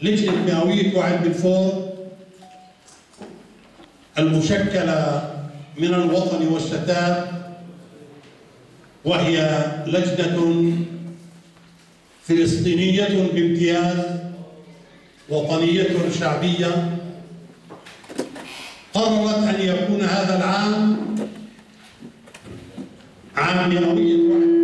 لجنة مئوية وعد بلفور المشكلة من الوطن والشتات، وهي لجنة فلسطينية بامتياز وطنية شعبية، قررت أن يكون هذا العام عام مئوية وعد